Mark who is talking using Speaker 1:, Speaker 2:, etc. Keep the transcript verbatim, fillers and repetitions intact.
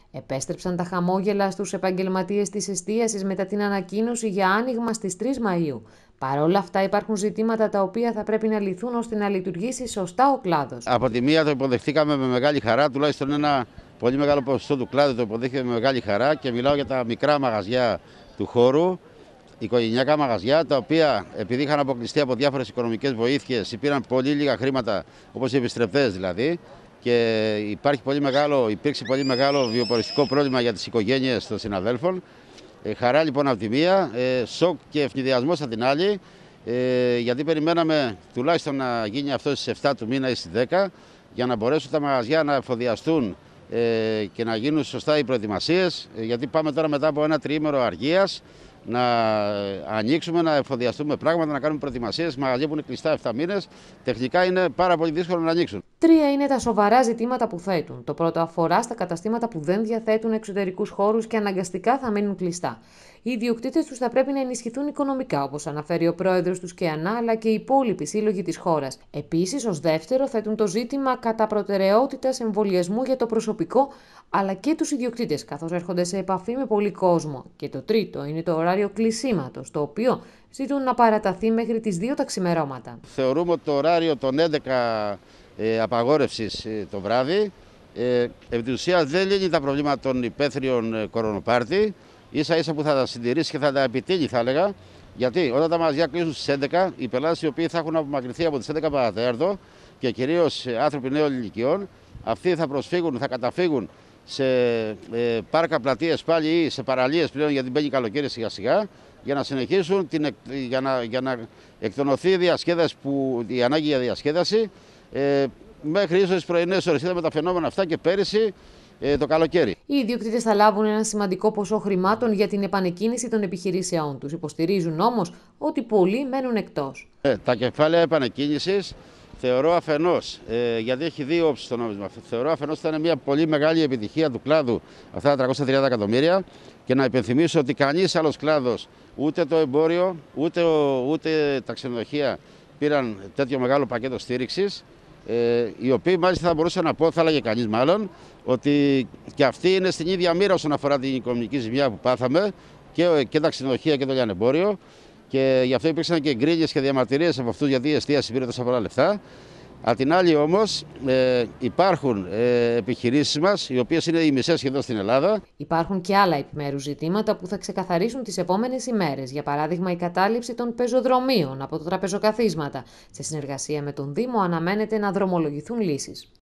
Speaker 1: Επέστρεψαν τα χαμόγελα στους επαγγελματίες της εστίασης μετά την ανακοίνωση για άνοιγμα στις τρεις Μαΐου. Παρ' όλα αυτά, υπάρχουν ζητήματα τα οποία θα πρέπει να λυθούν ώστε να λειτουργήσει σωστά ο κλάδος.
Speaker 2: Από τη μία το υποδεχτήκαμε με μεγάλη χαρά, τουλάχιστον ένα πολύ μεγάλο ποσοστό του κλάδου το υποδέχτηκε με μεγάλη χαρά, και μιλάω για τα μικρά μαγαζιά του χώρου, οικογενειακά μαγαζιά, τα οποία επειδή είχαν αποκλειστεί από διάφορες οικονομικές βοήθειες, υπήρχαν πολύ λίγα χρήματα, όπως οι επιστρεπτές δηλαδή, και υπάρχει πολύ μεγάλο, υπήρξε πολύ μεγάλο βιοποριστικό πρόβλημα για τις οικογένειες των συναδέλφων. Ε, χαρά λοιπόν από τη μία, ε, σοκ και ευνηδιασμός από την άλλη, ε, γιατί περιμέναμε τουλάχιστον να γίνει αυτό στις εφτά του μήνα ή στις δέκα, για να μπορέσουν τα μαγαζιά να εφοδιαστούν ε, και να γίνουν σωστά οι προετοιμασίες, ε, γιατί πάμε τώρα μετά από ένα τριήμερο αργίας να ανοίξουμε, να εφοδιαστούμε πράγματα, να κάνουμε προετοιμασίες. Μαγαζιά που είναι κλειστά εφτά μήνες, τεχνικά είναι πάρα πολύ δύσκολο να ανοίξουν.
Speaker 1: Τρία είναι τα σοβαρά ζητήματα που θέτουν. Το πρώτο αφορά στα καταστήματα που δεν διαθέτουν εξωτερικούς χώρους και αναγκαστικά θα μείνουν κλειστά. Οι ιδιοκτήτες τους θα πρέπει να ενισχυθούν οικονομικά, όπως αναφέρει ο πρόεδρος του ΚΕΑΝΑ, αλλά και οι υπόλοιποι σύλλογοι της χώρας. Επίσης, ως δεύτερο, θέτουν το ζήτημα κατά προτεραιότητας εμβολιασμού για το προσωπικό, αλλά και τους ιδιοκτήτες, καθώς έρχονται σε επαφή με πολύ κόσμο. Και το τρίτο είναι το ωράριο κλεισίματος, το οποίο ζητούν να παραταθεί μέχρι τις δύο τα ξημερώματα.
Speaker 2: Θεωρούμε ότι το ωράριο των έντεκα ε, απαγόρευσης ε, το βράδυ, ε, επί της ουσίας δεν λύνει τα προβλήματα των υπαίθριων ε, κορονοπάρτι, ίσα ίσα που θα τα συντηρήσει και θα τα επιτείνει, θα έλεγα. Γιατί όταν τα μαγαζιά κλείσουν στις έντεκα, οι πελάτες οι οποίοι θα έχουν απομακρυνθεί από τις έντεκα παρατέταρτο και κυρίως άνθρωποι νέων ηλικιών, αυτοί θα προσφύγουν, θα καταφύγουν σε ε, πάρκα, πλατείες πάλι ή σε παραλίες πλέον, γιατί μπαίνει καλοκαίρι σιγά σιγά, για να συνεχίσουν, την, για, να, για να εκτονωθεί η διασκέδαση, που, η ανάγκη για διασκέδαση, ε, μέχρι ίσως τις πρωινές ώρες. Είδαμε τα φαινόμενα αυτά και πέρυσι ε, το καλοκαίρι.
Speaker 1: Οι ιδιοκτήτες θα λάβουν ένα σημαντικό ποσό χρημάτων για την επανεκκίνηση των επιχειρήσεών τους. Υποστηρίζουν όμως ότι πολλοί μένουν εκτός.
Speaker 2: Ε, τα κεφάλαια επανεκκίνησης θεωρώ αφενός, ε, γιατί έχει δύο όψεις το νόμισμα. Θεωρώ αφενός ότι ήταν μια πολύ μεγάλη επιτυχία του κλάδου αυτά τα τριακόσια τριάντα εκατομμύρια, και να υπενθυμίσω ότι κανείς άλλος κλάδος, ούτε το εμπόριο, ούτε, ούτε τα ξενοδοχεία πήραν τέτοιο μεγάλο πακέτο στήριξης, ε, οι οποίοι μάλιστα θα μπορούσα να πω, θα έλεγε κανείς μάλλον, ότι και αυτοί είναι στην ίδια μοίρα όσον αφορά την οικονομική ζημιά που πάθαμε, και, και τα ξενοδοχεία και το λιανεμπόριο. Και γι' αυτό υπήρξαν και γκρίνιες και διαμαρτυρίες από αυτούς, γιατί η εστίαση πήρε τόσα πολλά λεφτά. Απ' την άλλη όμως ε, υπάρχουν ε, επιχειρήσεις μας, οι οποίες είναι οι μισές σχεδόν στην Ελλάδα.
Speaker 1: Υπάρχουν και άλλα επιμέρους ζητήματα που θα ξεκαθαρίσουν τις επόμενες ημέρες. Για παράδειγμα, η κατάληψη των πεζοδρομίων από τα τραπεζοκαθίσματα. Σε συνεργασία με τον Δήμο αναμένεται να δρομολογηθούν λύσεις.